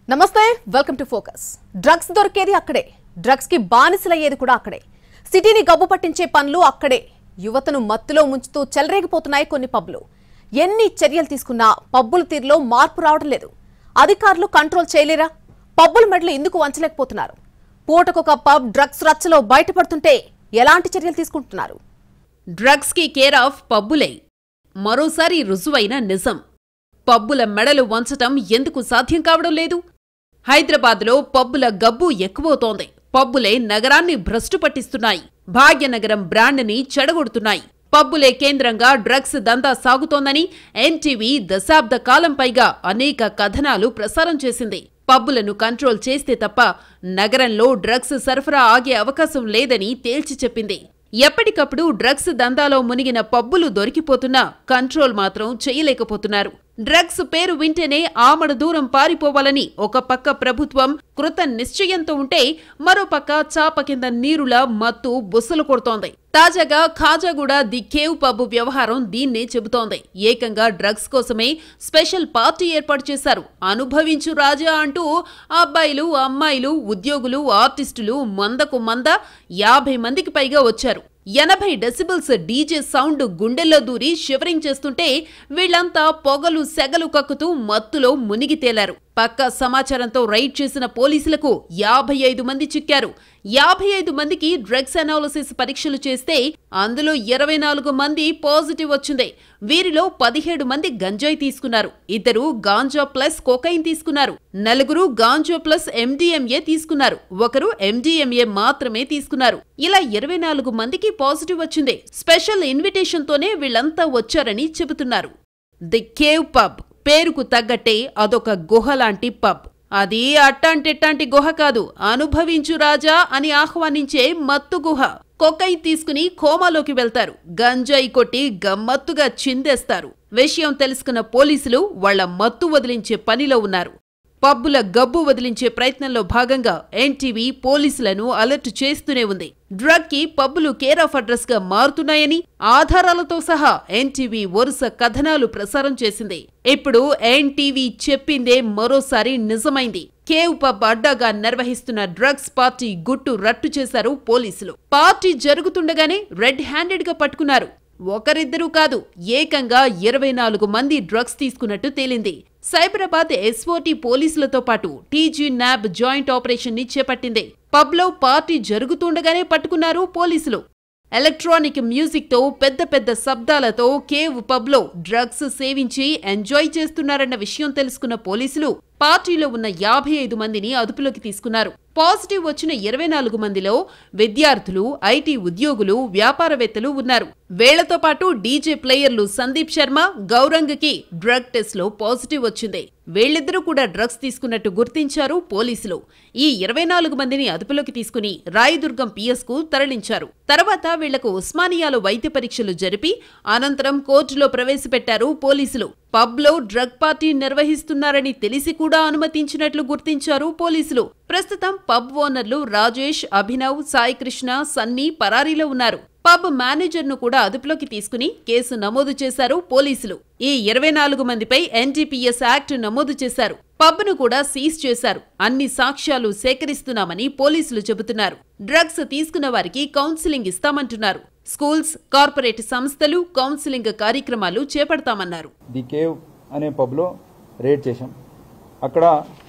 నమస్తే welcome to focus. Drugs దొరికేది అక్కడే, డ్రగ్స్ కి బానిసలయ్యేది కూడా అక్కడే. సిటీని గబ్బు పట్టించే పనులు అక్కడే. యువతను మత్తులో ముంచుతూ చెలరేగిపోతున్నాయి కొన్ని పబ్లు. ఎన్ని చర్యలు తీసుకున్నా పబ్బుల తీరులో మార్పు రావడం లేదు. అధికారులు కంట్రోల్ చేయలేరా? పబ్బుల మెడలు ఎందుకు వంచలేకపోతున్నారు? పూటకొక పబ్ డ్రగ్స్ రచ్చలో బయటపడుతుంటే ఎలాంటి చర్యలు తీసుకుంటున్నారు? డ్రగ్స్ కి కేర్ ఆఫ్ పబ్బులే మరోసారి రుజువైన నిజం. పబ్బుల మెడలు వంచటం ఎందుకు సాధ్యం కావడం లేదు? హైదరాబాద్లో పబ్బుల గబ్బు ఎక్కువవుతోంది. పబ్బులే నగరాన్ని భ్రష్టు పట్టిస్తున్నాయి. భాగ్యనగరం బ్రాండ్ని చెడగొడుతున్నాయి. పబ్బులే కేంద్రంగా డ్రగ్స్ దందా సాగుతోందని ఎన్టీవీ దశాబ్ద కాలం పైగా అనేక కథనాలు ప్రసారం చేసింది. పబ్బులను కంట్రోల్ చేస్తే తప్ప నగరంలో డ్రగ్స్ సరఫరా ఆగే అవకాశం లేదని తేల్చి చెప్పింది. ఎప్పటికప్పుడు డ్రగ్స్ దందాలో మునిగిన పబ్బులు దొరికిపోతున్నా కంట్రోల్ మాత్రం చేయలేకపోతున్నారు. డ్రగ్స్ పేరు వింటేనే ఆమడ దూరం పారిపోవాలని ఒక పక్క ప్రభుత్వం కృత నిశ్చయంతో ఉంటే, మరోపక్క చాప కింద నీరులా మత్తు బుసలు కొడుతోంది. తాజాగా ఖాజాగూడ ది కేవ్ పబ్ వ్యవహారం దీన్నే చెబుతోంది. ఏకంగా డ్రగ్స్ కోసమే స్పెషల్ పార్టీ ఏర్పాటు చేశారు. అనుభవించు రాజా అంటూ అబ్బాయిలు, అమ్మాయిలు, ఉద్యోగులు, ఆర్టిస్టులు మందకు మంద 50 మందికి పైగా వచ్చారు. 80 డెసిబుల్స్ డీజే సౌండ్ గుండెల్లో దూరి షివరింగ్ చేస్తుంటే వీళ్లంతా పొగలు సెగలు కక్కుతూ మత్తులో మునిగి తేలారు. పక్కా సమాచారంతో రైడ్ చేసిన పోలీసులకు 55 మంది చిక్కారు. 55 మందికి డ్రగ్స్ అనాలిసిస్ పరీక్షలు చేస్తే అందులో 24 మంది పాజిటివ్ వచ్చింది. వీరిలో 17 మంది గంజాయి తీసుకున్నారు. 2 గాంజా ప్లస్ కోకైన్ తీసుకున్నారు. 4 గాంజా ప్లస్ ఎండిఎంఏ తీసుకున్నారు. 1 ఎండిఎంఏ మాత్రమే తీసుకున్నారు. ఇలా 24 మందికి పాజిటివ్ వచ్చింది. స్పెషల్ ఇన్విటేషన్ తోనే వీళ్లంతా వచ్చారని చెబుతున్నారు. ది కేవ్ పబ్ పేరుకు తగ్గట్టే అదొక గుహ లాంటి పబ్. అది అట్టాంటిట్టాంటి గుహ కాదు, అనుభవించు రాజా అని ఆహ్వానించే మత్తు గుహ. కొకైన్ తీసుకుని కోమాలోకి వెళ్తారు. గంజాయి కొట్టి గమ్మత్తుగా చిందేస్తారు. విషయం తెలుసుకున్న పోలీసులు వాళ్ల మత్తు వదిలించే పనిలో ఉన్నారు. పబ్బుల గబ్బు వదిలించే ప్రయత్నంలో భాగంగా ఎన్టీవీ పోలీసులను అలర్ట్ చేస్తూనే ఉంది. డ్రగ్ కి పబ్బులు కేర్ ఆఫ్ అడ్రస్ గా మారుతున్నాయని ఆధారాలతో సహా ఎన్టీవీ వరుస కథనాలు ప్రసారం చేసింది. ఇప్పుడు ఎన్టీవీ చెప్పిందే మరోసారి నిజమైంది. కేవ్ పబ్ అడ్డాగా నిర్వహిస్తున్న డ్రగ్స్ పార్టీ గుట్టు రట్టు చేశారు పోలీసులు. పార్టీ జరుగుతుండగానే రెడ్ హ్యాండెడ్ గా పట్టుకున్నారు. ఒకరిద్దరూ కాదు, ఏకంగా 24 మంది డ్రగ్స్ తీసుకున్నట్టు తేలింది. సైబరాబాద్ ఎస్ఓటీ పోలీసులతో పాటు టీజీ న్యాబ్ జాయింట్ ఆపరేషన్ ని చేపట్టింది. పబ్లో పార్టీ జరుగుతుండగానే పట్టుకున్నారు పోలీసులు. ఎలక్ట్రానిక్ మ్యూజిక్ తో పెద్ద పెద్ద శబ్దాలతో కేవ్ పబ్లో డ్రగ్స్ సేవించి ఎంజాయ్ చేస్తున్నారన్న విషయం తెలుసుకున్న పోలీసులు పార్టీలో ఉన్న 55 మందిని అదుపులోకి తీసుకున్నారు. పాజిటివ్ వచ్చిన 24 మందిలో విద్యార్థులు, ఐటీ ఉద్యోగులు, వ్యాపారవేత్తలు ఉన్నారు. వీళ్లతో పాటు డీజే ప్లేయర్లు సందీప్ శర్మ, గౌరంగ్ కి డ్రగ్ టెస్ట్ లో పాజిటివ్ వచ్చింది. వీళ్ళిద్దరూ కూడా డ్రగ్స్ తీసుకున్నట్టు గుర్తించారు పోలీసులు. ఈ 24 మందిని అదుపులోకి తీసుకుని రాయదుర్గం పిఎస్ కు తరలించారు. తర్వాత వీళ్లకు ఉస్మానియాలో వైద్య పరీక్షలు జరిపి అనంతరం కోర్టులో ప్రవేశపెట్టారు పోలీసులు. పబ్లో డ్రగ్ పార్టీ నిర్వహిస్తున్నారని తెలిసి కూడా అనుమతించినట్లు గుర్తించారు పోలీసులు. ప్రస్తుతం పబ్ ఓనర్లు రాజేష్, అభినవ్, సాయికృష్ణ, సన్నీ పరారీలో ఉన్నారు. పబ్ మేనేజర్ ను కూడా అదుపులోకి తీసుకుని కేసు నమోదు చేశారు పోలీసులు. ఈ 24 మందిపై ఎన్డీపీఎస్ యాక్ట్ నమోదు చేశారు. పబ్ను కూడా సీజ్ చేశారు. అన్ని సాక్ష్యాలు సేకరిస్తున్నామని పోలీసులు చెబుతున్నారు. డ్రగ్స్ తీసుకున్న వారికి కౌన్సిలింగ్ ఇస్తామంటున్నారు. స్కూల్స్, కార్పొరేట్ సంస్థలు కౌన్సిలింగ్ కార్యక్రమాలు చేపడతామన్నారు. ది కేవ్ అనే పబ్లో రేడ్ చేశాం. అక్కడ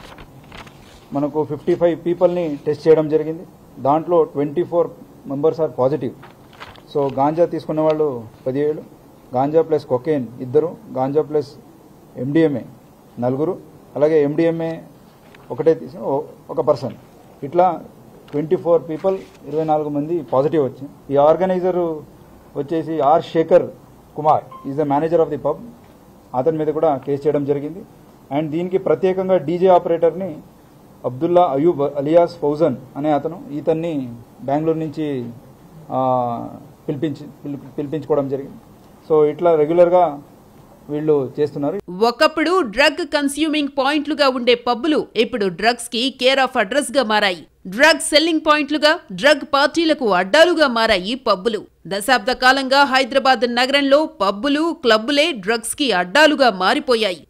మనకు 55 పీపుల్ని టెస్ట్ చేయడం జరిగింది. దాంట్లో 24 members are positive. So ganja తీసుకున్న వాళ్ళు 17, ganja plus cocaine 2, ganja plus MDMA 4, అలాగే ఎండిఎంఏ ఒకటే తీసిన ఒక పర్సన్. ఇట్లా 24 పీపుల్, 24 మంది పాజిటివ్ వచ్చింది. ఈ ఆర్గనైజర్ వచ్చేసి R Shekhar Kumar is the manager of the pub. అతని మీద కూడా కేసు చేయడం జరిగింది. అండ్ దీనికి ప్రత్యేకంగా డీజే ఆపరేటర్ని అబ్దుల్లా అయూబ్ అలియాస్ ఫౌజన్ అనే ఇతన్ని బెంగళూరు నుంచి పిలిపించుకోవడం జరిగింది. సో ఇట్లా రెగ్యులర్గా వీళ్ళు చేస్తున్నారు. ఒకప్పుడు డ్రగ్ కన్స్యూమింగ్ పాయింట్లుగా ఉండే పబ్బులు ఇప్పుడు డ్రగ్స్ కి కేర్ ఆఫ్ అడ్రస్ గా మారాయి. డ్రగ్ సెల్లింగ్ పాయింట్లుగా, డ్రగ్ పార్టీలకు అడ్డాలుగా మారాయి పబ్బులు. దశాబ్ద కాలంగా హైదరాబాద్ నగరంలో పబ్బులు, క్లబ్బులే డ్రగ్స్ కి అడ్డాలుగా మారిపోయాయి.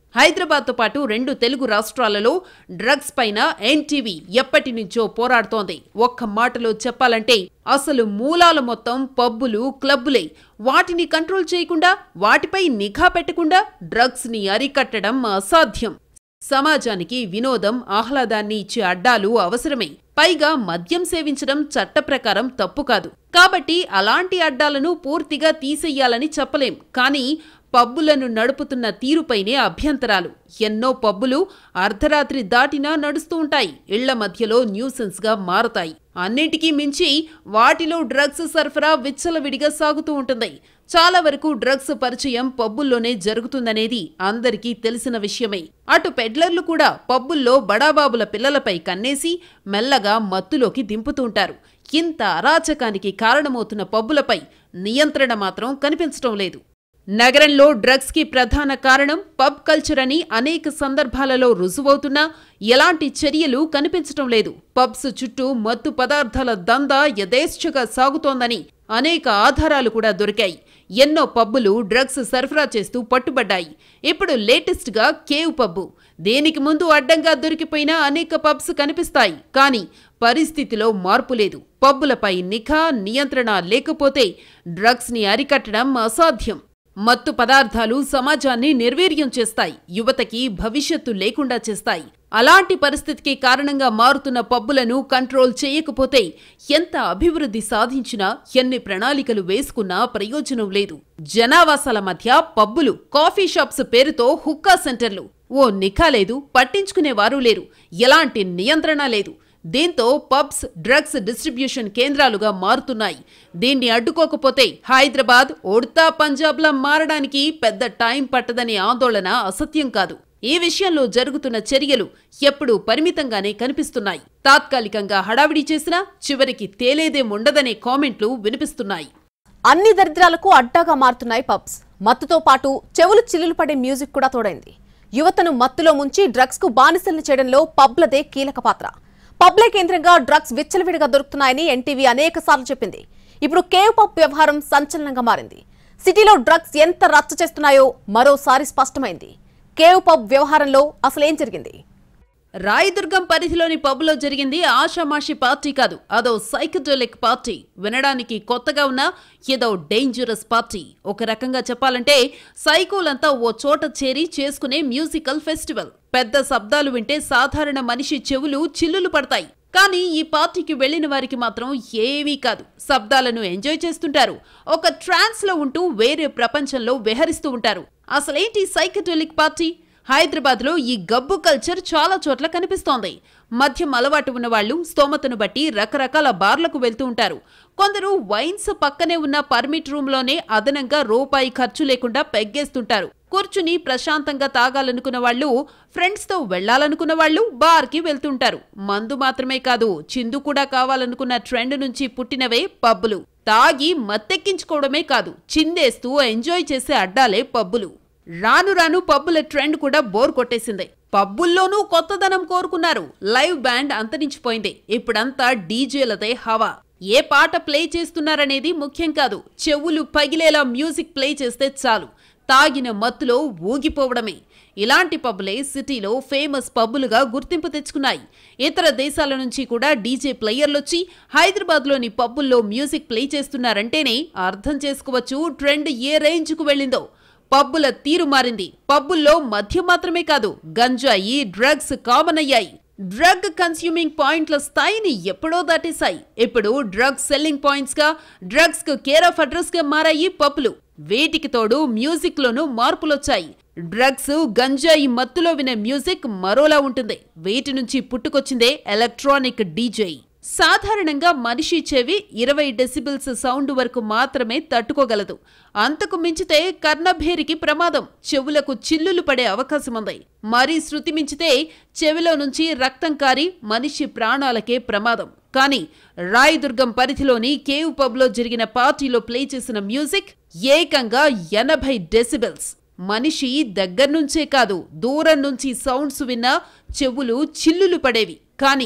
హైదరాబాద్తో పాటు 2 తెలుగు రాష్ట్రాలలో డ్రగ్స్ పైన ఎన్టీవీ ఎప్పటి నుంచో పోరాడుతోంది. ఒక్క మాటలో చెప్పాలంటే అసలు మూలాలు మొత్తం పబ్బులు, క్లబ్బులే. వాటిని కంట్రోల్ చేయకుండా, వాటిపై నిఘా పెట్టకుండా డ్రగ్స్ ని అరికట్టడం అసాధ్యం. సమాజానికి వినోదం, ఆహ్లాదాన్ని ఇచ్చే అడ్డాలు అవసరమే. పైగా మద్యం సేవించడం చట్ట ప్రకారం తప్పు కాదు. కాబట్టి అలాంటి అడ్డాలను పూర్తిగా తీసేయాలని చెప్పలేం. కానీ పబ్బులను నడుపుతున్న తీరుపైనే అభ్యంతరాలు. ఎన్నో పబ్బులు అర్ధరాత్రి దాటినా నడుస్తూ ఉంటాయి. ఇళ్ల మధ్యలో న్యూసెన్స్ గా మారతాయి. అన్నింటికీ మించి వాటిలో డ్రగ్స్ సరఫరా విచ్చలవిడిగా సాగుతూ ఉంటుంది. చాలా వరకు డ్రగ్స్ పరిచయం పబ్బుల్లోనే జరుగుతుందనేది అందరికీ తెలిసిన విషయమే. అటు పెడ్లర్లు కూడా పబ్బుల్లో బడాబాబుల పిల్లలపై కన్నేసి మెల్లగా మత్తులోకి దింపుతుంటారు. ఇంత అరాచకానికి కారణమవుతున్న పబ్బులపై నియంత్రణ మాత్రం కనిపించడం లేదు. నగరంలో డ్రగ్స్ కి ప్రధాన కారణం పబ్ కల్చర్ అని అనేక సందర్భాలలో రుజువవుతున్నా ఎలాంటి చర్యలు కనిపించటం లేదు. పబ్స్ చుట్టూ మత్తు పదార్థాల దందా యథేచ్ఛగా సాగుతోందని అనేక ఆధారాలు కూడా దొరికాయి. ఎన్నో పబ్బులు డ్రగ్స్ సరఫరా చేస్తూ పట్టుబడ్డాయి. ఇప్పుడు లేటెస్ట్ గా కేవ్ పబ్బు. దేనికి ముందు అడ్డంగా దొరికిపోయిన అనేక పబ్స్ కనిపిస్తాయి. కానీ పరిస్థితిలో మార్పు లేదు. పబ్బులపై నిఘా, నియంత్రణ లేకపోతే డ్రగ్స్ ని అరికట్టడం అసాధ్యం. మత్తు పదార్థాలు సమాజాన్ని నిర్వీర్యం చేస్తాయి. యువతకి భవిష్యత్తు లేకుండా చేస్తాయి. అలాంటి పరిస్థితికి కారణంగా మారుతున్న పబ్బులను కంట్రోల్ చేయకపోతే ఎంత అభివృద్ధి సాధించినా, ఎన్ని ప్రణాళికలు వేసుకున్నా ప్రయోజనం లేదు. జనావాసాల మధ్య పబ్బులు, కాఫీ షాప్స్ పేరుతో హుక్కా సెంటర్లు. ఓ నిఘా లేదు, పట్టించుకునేవారు లేరు, ఎలాంటి నియంత్రణ లేదు. దీంతో పబ్స్ డ్రగ్స్ డిస్ట్రిబ్యూషన్ కేంద్రాలుగా మారుతున్నాయి. దీన్ని అడ్డుకోకపోతే హైదరాబాద్ ఉడతా పంజాబ్లా మారడానికి పెద్ద టైం పట్టదనే ఆందోళన అసత్యం కాదు. ఈ విషయంలో జరుగుతున్న చర్యలు ఎప్పుడూ పరిమితంగానే కనిపిస్తున్నాయి. తాత్కాలికంగా హడావిడి చేసినా చివరికి తేలేదేముండదనే కామెంట్లు వినిపిస్తున్నాయి. అన్ని దరిద్రాలకు అడ్డాగా మారుతున్నాయి పబ్స్. మత్తుతో పాటు చెవులు చిల్లులు పడే మ్యూజిక్ కూడా తోడైంది. యువతను మత్తులో ముంచి డ్రగ్స్ కు బానిసల్ని చేయడంలో పబ్లదే కీలక పాత్ర. పబ్లే కేంద్రంగా డ్రగ్స్ విచ్చలవిడిగా దొరుకుతున్నాయని ఎన్టీవీ అనేక సార్లు చెప్పింది. ఇప్పుడు కేవ్ పబ్ వ్యవహారం సంచలనంగా మారింది. సిటీలో డ్రగ్స్ ఎంత రచ్చ చేస్తున్నాయో మరోసారి స్పష్టమైంది. కేవ్ పబ్ వ్యవహారంలో అసలేం జరిగింది? రాయదుర్గం పరిధిలోని పబ్లో జరిగింది ఆషామాషి పార్టీ కాదు. అదో సైకడెలిక్ పార్టీ. వినడానికి కొత్తగా ఉన్న ఏదో డేంజరస్ పార్టీ. ఒక రకంగా చెప్పాలంటే సైకోలంతా ఓ చోట చేరి చేసుకునే మ్యూజికల్ ఫెస్టివల్. పెద్ద శబ్దాలు వింటే సాధారణ మనిషి చెవులు చిల్లులు పడతాయి. కానీ ఈ పార్టీకి వెళ్లిన వారికి మాత్రం ఏమీ కాదు. శబ్దాలను ఎంజాయ్ చేస్తుంటారు. ఒక ట్రాన్స్ లో ఉంటూ వేరే ప్రపంచంలో విహరిస్తూ ఉంటారు. అసలేంటి సైకడెలిక్ పార్టీ? హైదరాబాద్ లో ఈ గబ్బు కల్చర్ చాలా చోట్ల కనిపిస్తోంది. మద్యం అలవాటు ఉన్నవాళ్లు స్తోమతను బట్టి రకరకాల బార్లకు వెళ్తూ ఉంటారు. కొందరు వైన్స్ పక్కనే ఉన్న పర్మిట్ రూమ్ లోనే అదనంగా రూపాయి ఖర్చు లేకుండా పెగ్గేస్తుంటారు. కూర్చుని ప్రశాంతంగా తాగాలనుకున్న వాళ్ళు, ఫ్రెండ్స్ తో వెళ్లాలనుకున్న వాళ్ళు బార్ కి వెళ్తుంటారు. మందు మాత్రమే కాదు, చిందు కూడా కావాలనుకున్న ట్రెండ్ నుంచి పుట్టినవే పబ్బులు. తాగి మత్తెక్కించుకోవడమే కాదు, చిందేస్తూ ఎంజాయ్ చేసే అడ్డాలే పబ్బులు. రాను రాను పబ్బుల ట్రెండ్ కూడా బోర్ కొట్టేసింది. పబ్బుల్లోనూ కొత్తదనం కోరుకున్నారు. లైవ్ బ్యాండ్ అంతరించిపోయింది. ఇప్పుడంతా డీజేలదే హవా. ఏ పాట ప్లే చేస్తున్నారనేది ముఖ్యం కాదు. చెవులు పగిలేలా మ్యూజిక్ ప్లే చేస్తే చాలు. తాగిన మత్తులో ఊగిపోవడమే. ఇలాంటి పబ్బులే సిటీలో ఫేమస్ పబ్బులుగా గుర్తింపు తెచ్చుకున్నాయి. ఇతర దేశాల నుంచి కూడా డీజే ప్లేయర్లొచ్చి హైదరాబాద్లోని పబ్బుల్లో మ్యూజిక్ ప్లే చేస్తున్నారంటేనే అర్థం చేసుకోవచ్చు ట్రెండ్ ఏ రేంజ్కు వెళ్ళిందో. పబ్బుల తీరు మారింది. పబ్బుల్లో మద్యం మాత్రమే కాదు, గంజాయి, డ్రగ్స్ కామన్ అయ్యాయి. డ్రగ్ కన్స్యూమింగ్ పాయింట్ల స్థాయిని ఎప్పుడో దాటేశాయి. ఇప్పుడు డ్రగ్స్ సెల్లింగ్ పాయింట్స్ గా, డ్రగ్స్ కు కేర్ ఆఫ్ అడ్రస్ గా మారాయి పబ్బులు. వీటికి తోడు మ్యూజిక్ లోనూ మార్పులొచ్చాయి. డ్రగ్స్, గంజాయి మత్తులో వినే మ్యూజిక్ మరోలా ఉంటుంది. వీటి నుంచి పుట్టుకొచ్చిందే ఎలక్ట్రానిక్ డీజే. సాధారణంగా మనిషి చెవి 20 డెసిబిల్స్ సౌండ్ వరకు మాత్రమే తట్టుకోగలదు. అంతకు మించితే కర్ణభేరికి ప్రమాదం. చెవులకు చిల్లులు పడే అవకాశముంది. మరీ శృతి మించితే చెవిలో నుంచి రక్తం కారి మనిషి ప్రాణాలకే ప్రమాదం. కానీ రాయదుర్గం పరిధిలోని కేవ్ పబ్లో జరిగిన పార్టీలో ప్లే చేసిన మ్యూజిక్ ఏకంగా 80 డెసిబెల్స్. మనిషి దగ్గర్నుంచే కాదు, దూరం నుంచి సౌండ్స్ విన్నా చెవులు చిల్లులు పడేవి. కానీ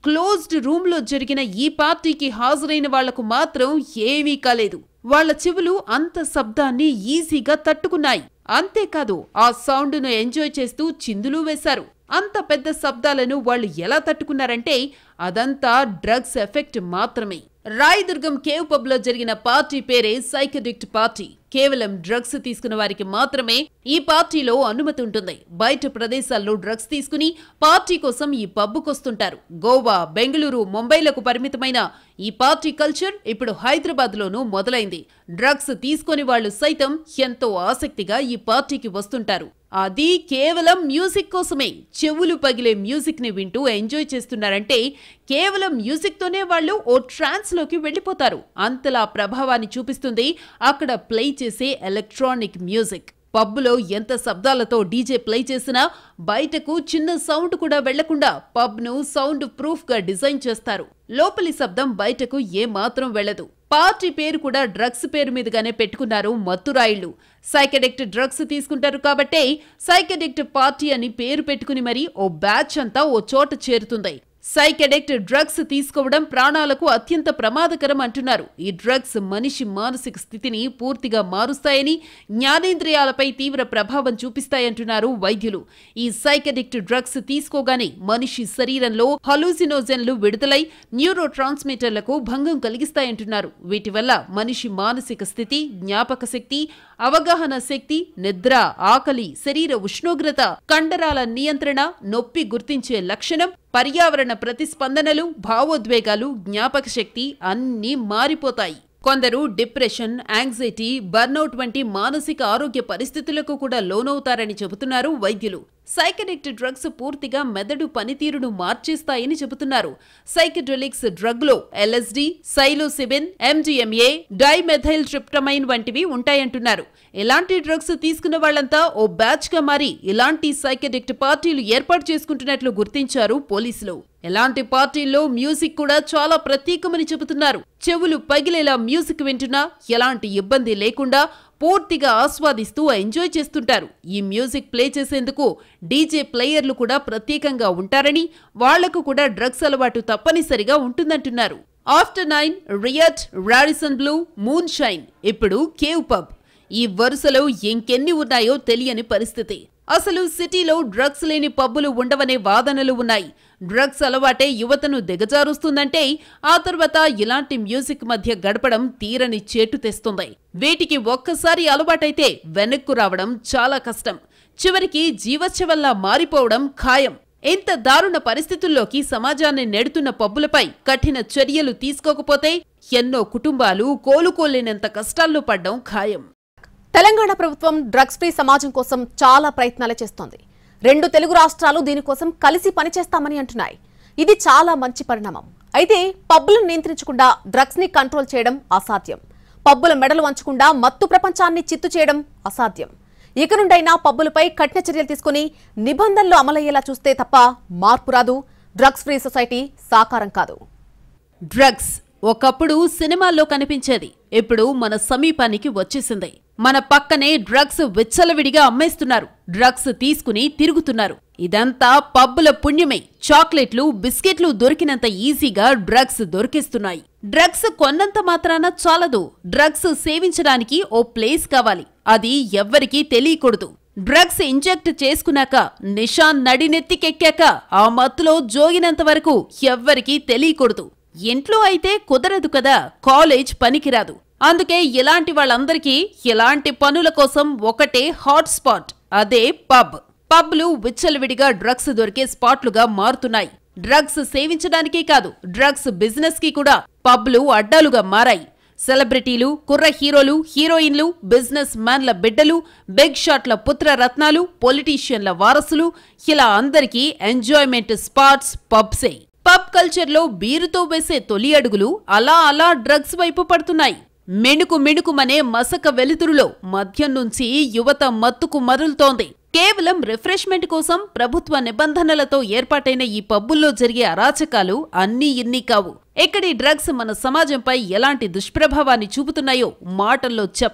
క్లోజ్డ్ రూమ్ లో జరిగిన ఈ పార్టీకి హాజరైన వాళ్లకు మాత్రం ఏమీ కాలేదు. వాళ్ల చెవులు అంత శబ్దాన్ని ఈజీగా తట్టుకున్నాయి. అంతేకాదు ఆ సౌండ్ ను ఎంజాయ్ చేస్తూ చిందులు వేశారు. అంత పెద్ద శబ్దాలను వాళ్ళు ఎలా తట్టుకున్నారంటే అదంతా డ్రగ్స్ ఎఫెక్ట్ మాత్రమే. రాయదుర్గం కేవ్ పబ్ లో జరిగిన పార్టీ పేరే సైకెడిక్ట్ పార్టీ. కేవలం డ్రగ్స్ తీసుకున్న వారికి మాత్రమే ఈ పార్టీలో అనుమతి ఉంటుంది. బయట ప్రదేశాల్లో డ్రగ్స్ తీసుకుని పార్టీ కోసం ఈ పబ్బుకొస్తుంటారు. గోవా, బెంగళూరు, ముంబైలకు పరిమితమైన ఈ పార్టీ కల్చర్ ఇప్పుడు హైదరాబాద్ లోనూ మొదలైంది. డ్రగ్స్ తీసుకొని వాళ్లు సైతం ఎంతో ఆసక్తిగా ఈ పార్టీకి వస్తుంటారు. అది కేవలం మ్యూజిక్ కోసమే. చెవులు పగిలే మ్యూజిక్ ని వింటూ ఎంజాయ్ చేస్తున్నారంటే కేవలం మ్యూజిక్ తోనే వాళ్ళు ఓ ట్రాన్స్ లోకి వెళ్లిపోతారు. అంతలా ప్రభావాన్ని చూపిస్తుంది అక్కడ ప్లే చేసే ఎలక్ట్రానిక్ మ్యూజిక్. పబ్బులో ఎంత శబ్దాలతో డీజే ప్లే చేసినా బయటకు చిన్న సౌండ్ కూడా వెళ్లకుండా పబ్ ను సౌండ్ ప్రూఫ్ గా డిజైన్ చేస్తారు. లోపలి శబ్దం బయటకు ఏమాత్రం వెళ్లదు. పార్టీ పేరు కూడా డ్రగ్స్ పేరు మీదుగానే పెట్టుకున్నారు మత్తురాయిళ్లు. సైకెడిక్ట్ డ్రగ్స్ తీసుకుంటారు కాబట్టే సైకెడిక్ట్ పార్టీ అని పేరు పెట్టుకుని మరి ఓ బ్యాచ్ అంతా ఓ చోట చేరుతుంది. సైకెడిక్ట్ డ్రగ్స్ తీసుకోవడం ప్రాణాలకు అత్యంత ప్రమాదకరం అంటున్నారు. ఈ డ్రగ్స్ మనిషి మానసిక స్థితిని పూర్తిగా మారుస్తాయని, జ్ఞానేంద్రియాలపై తీవ్ర ప్రభావం చూపిస్తాయంటున్నారు వైద్యులు. ఈ సైకెడిక్ట్ డ్రగ్స్ తీసుకోగానే మనిషి శరీరంలో హలూసినోజన్లు విడుదలై న్యూరో ట్రాన్స్మిటర్లకు భంగం కలిగిస్తాయంటున్నారు. వీటి వల్ల మనిషి మానసిక స్థితి, జ్ఞాపక శక్తి, అవగాహన శక్తి, నిద్ర, ఆకలి, శరీర ఉష్ణోగ్రత, కండరాల నియంత్రణ, నొప్పి గుర్తించే లక్షణం, పర్యావరణ ప్రతిస్పందనలు, భావోద్వేగాలు, జ్ఞాపక శక్తి అన్నీ మారిపోతాయి. కొందరు డిప్రెషన్, యాంగ్జైటీ, బర్నౌట్ వంటి మానసిక ఆరోగ్య పరిస్థితులకు కూడా లోనవుతారని చెబుతున్నారు వైద్యులు. సైకెడిక్ట్ డ్రగ్స్ పూర్తిగా మెదడు పనితీరును మార్చేస్తాయని చెబుతున్నారు. సైకెడెలిక్స్ డ్రగ్ లో LSD, psilocybin, MDMA, dimethyl tryptamine వంటివి ఉంటాయంటున్నారు. ఇలాంటి డ్రగ్స్ తీసుకున్న వాళ్లంతా ఓ బ్యాచ్ గా మారి ఇలాంటి సైకెడిక్ట్ పార్టీలు ఏర్పాటు చేసుకుంటున్నట్లు గుర్తించారు పోలీసులు. ఇలాంటి పార్టీల్లో మ్యూజిక్ కూడా చాలా ప్రత్యేకమని చెబుతున్నారు. చెవులు పగిలేలా మ్యూజిక్ వింటున్నా ఎలాంటి ఇబ్బంది లేకుండా పూర్తిగా ఆస్వాదిస్తూ ఎంజాయ్ చేస్తుంటారు. ఈ మ్యూజిక్ ప్లే చేసేందుకు డీజే ప్లేయర్లు కూడా ప్రత్యేకంగా ఉంటారని, వాళ్లకు కూడా డ్రగ్స్ అలవాటు తప్పనిసరిగా ఉంటుందంటున్నారు. After 9, Riot, Radisson Blu, Moon Shine, ఇప్పుడు కేవ్ పబ్. ఈ వరుసలో ఇంకెన్ని ఉన్నాయో తెలియని పరిస్థితి. అసలు సిటీలో డ్రగ్స్ లేని పబ్బులు ఉండవనే వాదనలు ఉన్నాయి. డ్రగ్స్ అలవాటే యువతను దిగజారుస్తుందంటే ఆ తర్వాత ఇలాంటి మ్యూజిక్ మధ్య గడపడం తీరని చేటు తెస్తుంది. వీటికి ఒక్కసారి అలవాటైతే వెనక్కు రావడం చాలా కష్టం. చివరికి జీవచ్ఛవంలా మారిపోవడం ఖాయం. ఇంత దారుణ పరిస్థితుల్లోకి సమాజాన్ని నెడుతున్న పబ్బులపై కఠిన చర్యలు తీసుకోకపోతే ఎన్నో కుటుంబాలు కోలుకోలేనంత కష్టాల్లో పడ్డం ఖాయం. తెలంగాణ ప్రభుత్వం డ్రగ్స్ ఫ్రీ సమాజం కోసం చాలా ప్రయత్నాలు చేస్తోంది. 2 తెలుగు రాష్ట్రాలు దీనికోసం కలిసి పనిచేస్తామని అంటున్నాయి. ఇది చాలా మంచి పరిణామం. అయితే పబ్బులను నియంత్రించకుండా డ్రగ్స్ ని కంట్రోల్ చేయడం అసాధ్యం. పబ్బుల మెడలు వంచకుండా మత్తు ప్రపంచాన్ని చిత్తు చేయడం అసాధ్యం. ఇక నుండైనా పబ్బులపై కఠిన చర్యలు తీసుకుని నిబంధనలు అమలయ్యేలా చూస్తే తప్ప మార్పు రాదు. డ్రగ్స్ ఫ్రీ సొసైటీ సాకారం కాదు. డ్రగ్స్ ఒకప్పుడు సినిమాల్లో కనిపించేది, ఇప్పుడు మన సమీపానికి వచ్చేసింది. మన పక్కనే డ్రగ్స్ విచ్చలవిడిగా అమ్మేస్తున్నారు. డ్రగ్స్ తీసుకుని తిరుగుతున్నారు. ఇదంతా పబ్బుల పుణ్యమే. చాక్లెట్లు, బిస్కెట్లు దొరికినంత ఈజీగా డ్రగ్స్ దొరికేస్తున్నాయి. డ్రగ్స్ కొన్నంత మాత్రాన చాలదు. డ్రగ్స్ సేవించడానికి ఓ ప్లేస్ కావాలి. అది ఎవ్వరికీ తెలియకూడదు. డ్రగ్స్ ఇంజెక్ట్ చేసుకున్నాక, నిషా నడినెత్తికెక్కాక ఆ మత్తులో జోగినంత వరకు ఎవ్వరికీ తెలియకూడదు. ఇంట్లో అయితే కుదరదు కదా, కాలేజ్ పనికిరాదు. అందుకే ఇలాంటి వాళ్ళందరికీ ఇలాంటి పనుల కోసం ఒకటే హాట్ స్పాట్, అదే పబ్. పబ్లు విచ్చలవిడిగా డ్రగ్స్ దొరికే స్పాట్లుగా మారుతున్నాయి. డ్రగ్స్ సేవించడానికే కాదు, డ్రగ్స్ బిజినెస్ కి కూడా పబ్లు అడ్డాలుగా మారాయి. సెలబ్రిటీలు, కుర్ర హీరోలు, హీరోయిన్లు, బిజినెస్ మ్యాన్ల బిడ్డలు, బిగ్ షాట్ల పుత్రరత్నాలు, పొలిటీషియన్ల వారసులు, ఇలా అందరికీ ఎంజాయ్మెంట్ స్పాట్స్ పబ్సే. పబ్ కల్చర్లో బీరుతో వేసే తొలి అడుగులు అలా అలా డ్రగ్స్ వైపు పడుతున్నాయి. మిణుకు మిణుకుమనే మసక వెలుతురులో మద్యం నుంచి యువత మత్తుకు మరులుతోంది. కేవలం రిఫ్రెష్మెంట్ కోసం ప్రభుత్వ నిబంధనలతో ఏర్పాటైన ఈ పబ్బుల్లో జరిగే అరాచకాలు అన్నీ ఇన్ని కావు. ఇక్కడి డ్రగ్స్ మన సమాజంపై ఎలాంటి దుష్ప్రభావాన్ని చూపుతున్నాయో మాటల్లో చెప్పలేం.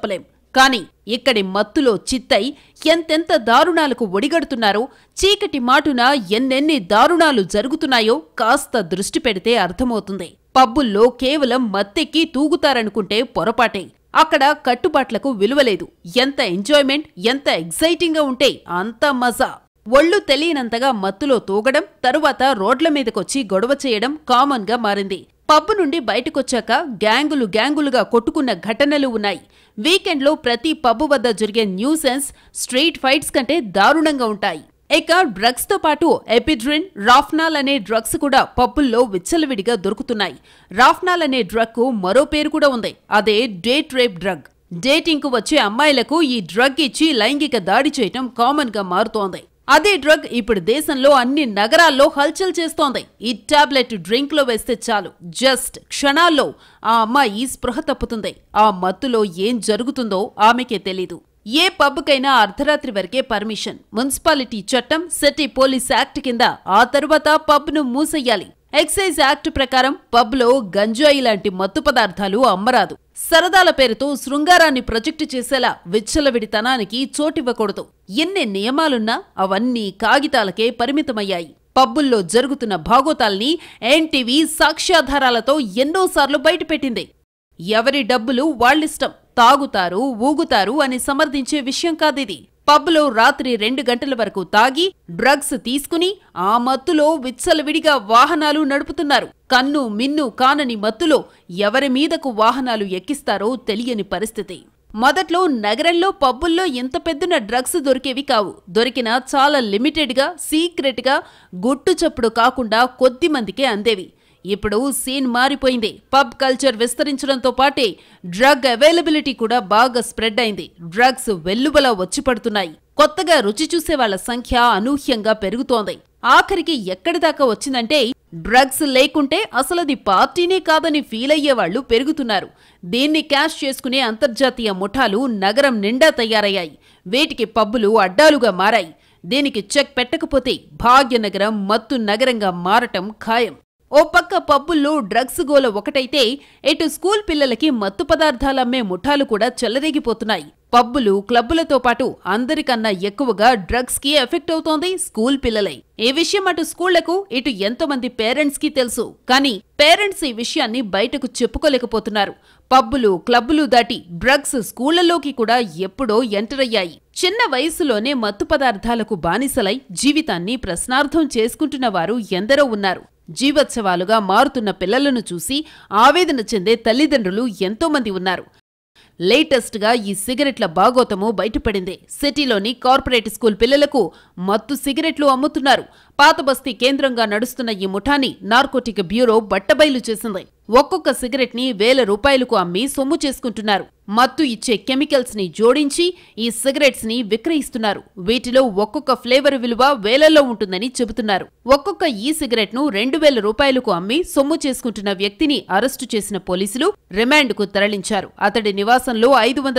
కాని ఇక్కడి మత్తులో చిత్తై ఎంతెంత దారుణాలకు ఒడిగడుతున్నారో, చీకటి మాటున ఎన్నెన్ని దారుణాలు జరుగుతున్నాయో కాస్త దృష్టి పెడితే అర్థమవుతుంది. పబ్బుల్లో కేవలం మత్తెక్కి తూగుతారనుకుంటే పొరపాటే. అక్కడ కట్టుబాట్లకు విలువలేదు. ఎంత ఎంజాయ్మెంట్, ఎంత ఎగ్జైటింగ్ గా ఉంటే అంత మజా. ఒళ్ళు తెలియనంతగా మత్తులో తూగడం, తరువాత రోడ్ల మీదకొచ్చి గొడవ చేయడం కామన్ గా మారింది. పబ్బు నుండి బయటకొచ్చాక గ్యాంగులుగా కొట్టుకున్న ఘటనలు ఉన్నాయి. వీకెండ్లో ప్రతి పబ్బు వద్ద జరిగే న్యూసెన్స్ స్ట్రీట్ ఫైట్స్ కంటే దారుణంగా ఉంటాయి. ఇక డ్రగ్స్ తో పాటు ఎపిడ్రిన్, రాఫ్నాల్ అనే డ్రగ్స్ కూడా పబ్బుల్లో విచ్చలవిడిగా దొరుకుతున్నాయి. రాఫ్నాల్ అనే డ్రగ్ కు మరో పేరు కూడా ఉంది. అదే డేట్ రేప్ డ్రగ్. డేటింగ్ కు వచ్చే అమ్మాయిలకు ఈ డ్రగ్ ఇచ్చి లైంగిక దాడి చేయటం కామన్ గా మారుతోంది. అదే డ్రగ్ ఇప్పుడు దేశంలో అన్ని నగరాల్లో హల్చల్ చేస్తోంది. ఈ టాబ్లెట్ డ్రింక్ లో వేస్తే చాలు, జస్ట్ క్షణాల్లో ఆ అమ్మాయి స్పృహ తప్పుతుంది. ఆ మత్తులో ఏం జరుగుతుందో ఆమెకే తెలీదు. ఏ పబ్కైనా అర్ధరాత్రి వరకే పర్మిషన్. మున్సిపాలిటీ చట్టం, సిటీ పోలీస్ యాక్ట్ కింద ఆ తరువాత పబ్ను మూసేయాలి. ఎక్సైజ్ యాక్ట్ ప్రకారం పబ్లో గంజాయి లాంటి మత్తు పదార్థాలు అమ్మరాదు. సరదాల పేరుతో శృంగారాన్ని ప్రొజెక్టు చేసేలా విచ్చలవిడితనానికి చోటివ్వకూడదు. ఎన్ని నియమాలున్నా అవన్నీ కాగితాలకే పరిమితమయ్యాయి. పబ్బుల్లో జరుగుతున్న భాగోతాల్ని ఎన్టీవీ సాక్ష్యాధారాలతో ఎన్నోసార్లు బయటపెట్టింది. ఎవరి డబ్బులు వాళ్ళిష్టం, తాగుతారు, ఊగుతారు అని సమర్థించే విషయం కాదిది. పబ్లో రాత్రి 2 గంటల వరకు తాగి, డ్రగ్స్ తీసుకుని ఆ మత్తులో విచ్చలవిడిగా వాహనాలు నడుపుతున్నారు. కన్ను మిన్ను కానని మత్తులో ఎవరి మీదకు వాహనాలు ఎక్కిస్తారో తెలియని పరిస్థితి. మొదట్లో నగరంలో పబ్బుల్లో ఇంత పెద్దున డ్రగ్స్ దొరికేవి కావు. దొరికినా చాలా లిమిటెడ్గా, సీక్రెట్గా, గుట్టు చప్పుడు కాకుండా కొద్ది మందికే అందేవి. ఇప్పుడు సీన్ మారిపోయింది. పబ్ కల్చర్ విస్తరించడంతో పాటే డ్రగ్ అవైలబిలిటీ కూడా బాగా స్ప్రెడ్ అయింది. డ్రగ్స్ వెల్లువలా వచ్చి పడుతున్నాయి. కొత్తగా రుచి చూసే వాళ్ల సంఖ్య అనూహ్యంగా పెరుగుతోంది. ఆఖరికి ఎక్కడిదాకా వచ్చిందంటే డ్రగ్స్ లేకుంటే అసలది పార్టీనే కాదని ఫీల్ అయ్యేవాళ్లు పెరుగుతున్నారు. దీన్ని క్యాష్ చేసుకునే అంతర్జాతీయ ముఠాలు నగరం నిండా తయారయ్యాయి. వీటికి పబ్బులు అడ్డాలుగా మారాయి. దీనికి చెక్ పెట్టకపోతే భాగ్యనగరం మత్తు నగరంగా మారటం ఖాయం. ఓ పక్క పబ్బుల్లో డ్రగ్స్ గోల ఒకటైతే, ఇటు స్కూల్ పిల్లలకి మత్తు పదార్థాలమ్మే ముఠాలు కూడా చెలరేగిపోతున్నాయి. పబ్బులు, క్లబ్బులతో పాటు అందరికన్నా ఎక్కువగా డ్రగ్స్ కి ఎఫెక్ట్ అవుతోంది స్కూల్ పిల్లలే. ఈ విషయం అటు స్కూళ్లకు, ఇటు ఎంతో మంది పేరెంట్స్ కి తెలుసు. కానీ పేరెంట్స్ ఈ విషయాన్ని బయటకు చెప్పుకోలేకపోతున్నారు. పబ్బులు, క్లబ్బులు దాటి డ్రగ్స్ స్కూళ్లలోకి కూడా ఎప్పుడో ఎంటర్ అయ్యాయి. చిన్న వయసులోనే మత్తు పదార్థాలకు బానిసలై జీవితాన్ని ప్రశ్నార్థం చేసుకుంటున్న వారు ఎందరో ఉన్నారు. జీవోత్సవాలుగా మారుతున్న పిల్లలను చూసి ఆవేదన చెందే తల్లిదండ్రులు ఎంతోమంది ఉన్నారు. లేటెస్ట్ గా ఈ సిగరెట్ల బాగోతము బయటపడింది. సిటీలోని కార్పొరేట్ స్కూల్ పిల్లలకు మత్తు సిగరెట్లు అమ్ముతున్నారు. పాతబస్తీ కేంద్రంగా నడుస్తున్న ఈ ముఠాని నార్కోటిక్ బ్యూరో బట్టబయలు చేసింది. ఒక్కొక్క సిగరెట్ ని 1000 రూపాయలకు అమ్మి సొమ్ము చేసుకుంటున్నారు. మత్తు ఇచ్చే కెమికల్స్ ని జోడించి ఈ సిగరెట్స్ ని విక్రయిస్తున్నారు. వీటిలో ఒక్కొక్క ఫ్లేవర్ విలువ వేలల్లో ఉంటుందని చెబుతున్నారు. ఒక్కొక్క ఈ సిగరెట్ ను 2000 రూపాయలకు అమ్మి సొమ్ము చేసుకుంటున్న వ్యక్తిని అరెస్టు చేసిన పోలీసులు రిమాండ్ కు తరలించారు. అతడి నివాసంలో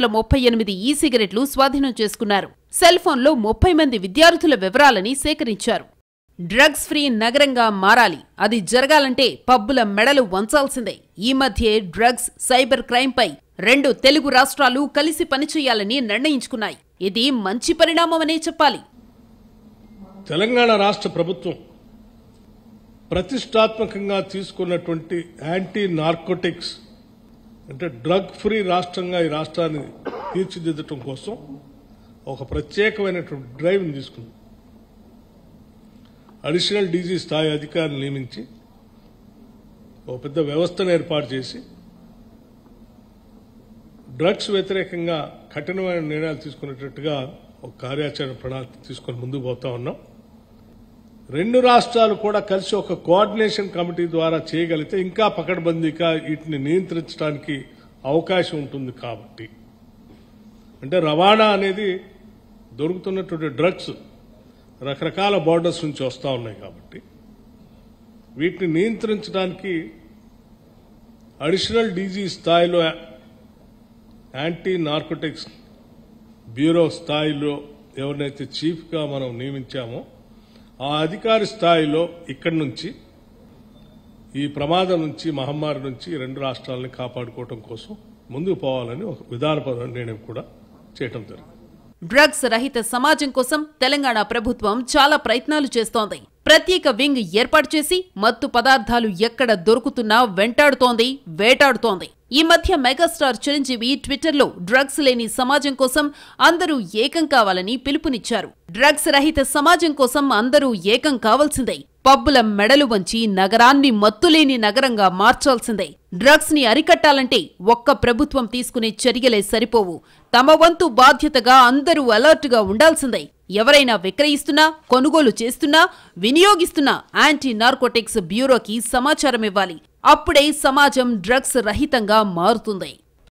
538 ఈ సిగరెట్లు స్వాధీనం చేసుకున్నారు. సెల్ ఫోన్లో 30 మంది విద్యార్థుల వివరాలని సేకరించారు. డ్రగ్స్ ఫ్రీ నగరంగా మారాలి. అది జరగాలంటే పబ్బుల మెడలు వంచాల్సిందే. ఈ మధ్యే డ్రగ్స్, సైబర్ క్రైమ్ పై 2 తెలుగు రాష్ట్రాలు కలిసి పనిచేయాలని నిర్ణయించుకున్నాయి. ఇది మంచి పరిణామమనే చెప్పాలి. తెలంగాణ రాష్ట్ర ప్రభుత్వం ప్రతిష్టాత్మకంగా తీసుకున్నటువంటి యాంటీ నార్కోటిక్స్ అంటే డ్రగ్ ఫ్రీ రాష్ట్రంగా ఈ రాష్ట్రాన్ని తీర్చిదిద్దటం కోసం ఒక ప్రత్యేకమైనటువంటి డ్రైవ్ తీసుకుంది. అడిషనల్ డీజీ స్థాయి అధికారిని నియమించి ఒక పెద్ద వ్యవస్థను ఏర్పాటు చేసి డ్రగ్స్ వ్యతిరేకంగా కఠినమైన నిర్ణయాలు తీసుకునేటట్టుగా ఒక కార్యాచరణ ప్రణాళిక తీసుకొని ముందుకు పోతా ఉన్నాం. 2 రాష్ట్రాలు కూడా కలిసి ఒక కోఆర్డినేషన్ కమిటీ ద్వారా చేయగలిగితే ఇంకా పకడ్బందీగా వీటిని నియంత్రించడానికి అవకాశం ఉంటుంది. కాబట్టి అంటే రవాణా అనేది దొరుకుతున్నటువంటి డ్రగ్స్ రకరకాల బోర్డర్స్ నుంచి వస్తూ ఉన్నాయి. కాబట్టి వీటిని నియంత్రించడానికి అడిషనల్ డీజీ స్థాయిలో యాంటీ నార్కోటిక్స్ బ్యూరో స్థాయిలో ఎవరినైతే చీఫ్గా మనం నియమించామో ఆ అధికారి స్థాయిలో ఇక్కడి నుంచి ఈ ప్రమాదం నుంచి, మహమ్మారి నుంచి 2 రాష్ట్రాలని కాపాడుకోవడం కోసం ముందుకు పోవాలని ఒక విధానపరమైన నిర్ణయం కూడా చేయడం జరిగింది. డ్రగ్స్ రహిత సమాజం కోసం తెలంగాణ ప్రభుత్వం చాలా ప్రయత్నాలు చేస్తోంది. ప్రత్యేక వింగ్ ఏర్పాటు చేసి మత్తు పదార్థాలు ఎక్కడ దొరుకుతున్నా వెంటాడుతోంది, వేటాడుతోంది. ఈ మధ్య మెగాస్టార్ చిరంజీవి ట్విట్టర్లో డ్రగ్స్ లేని సమాజం కోసం అందరూ ఏకం కావాలని పిలుపునిచ్చారు. డ్రగ్స్ రహిత సమాజం కోసం అందరూ ఏకం కావాల్సిందే. పబ్బుల మెడలు వంచి నగరాన్ని మత్తులేని నగరంగా మార్చాల్సిందే. డ్రగ్స్ ని అరికట్టాలంటే ఒక్క ప్రభుత్వం తీసుకునే చర్యలే సరిపోవు. తమ వంతు బాధ్యతగా అందరూ అలర్ట్ గా ఉండాల్సిందే. ఎవరైనా విక్రయిస్తున్నా, కొనుగోలు చేస్తున్నా, వినియోగిస్తున్నా యాంటీ నార్కోటిక్స్ బ్యూరోకి సమాచారం ఇవ్వాలి. అప్పుడే సమాజం డ్రగ్స్ రహితంగా మారుతుంది.